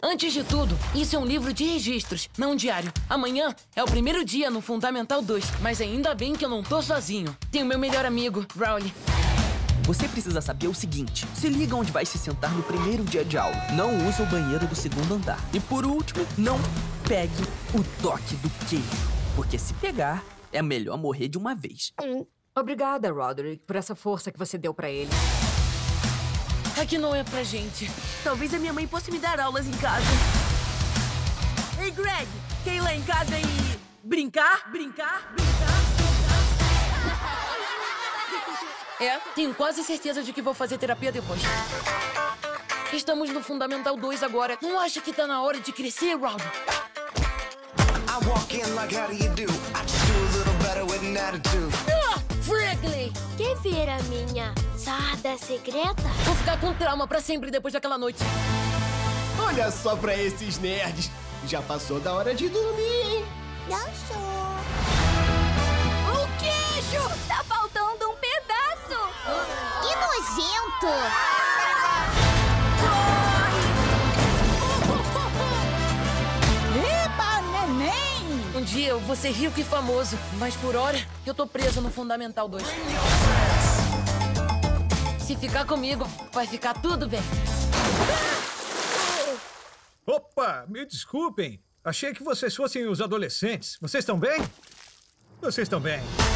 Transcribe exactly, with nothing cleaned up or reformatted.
Antes de tudo, isso é um livro de registros, não um diário. Amanhã é o primeiro dia no Fundamental dois, mas ainda bem que eu não tô sozinho. Tenho meu melhor amigo, Rowley. Você precisa saber o seguinte: se liga onde vai se sentar no primeiro dia de aula. Não usa o banheiro do segundo andar. E por último, não pegue o toque do queijo. Porque se pegar, é melhor morrer de uma vez. Obrigada, Roderick, por essa força que você deu pra ele. Aqui não é pra gente. Talvez a minha mãe possa me dar aulas em casa. Ei, Greg, quer ir lá em casa e... brincar? Brincar? Brincar? É, tenho quase certeza de que vou fazer terapia depois. Estamos no Fundamental dois agora. Não acha que tá na hora de crescer, Rob? Ah, Wrigley! Quer ver a minha sarda secreta? Vou ficar com trauma pra sempre depois daquela noite. Olha só pra esses nerds. Já passou da hora de dormir, hein? Não sou. O queijo! Tá faltando um pedaço! Que nojento! Eba, neném! Um dia eu vou ser rico e famoso, mas por hora eu tô preso no Fundamental dois. Se ficar comigo, vai ficar tudo bem. Opa, me desculpem. Achei que vocês fossem os adolescentes. Vocês estão bem? Vocês estão bem.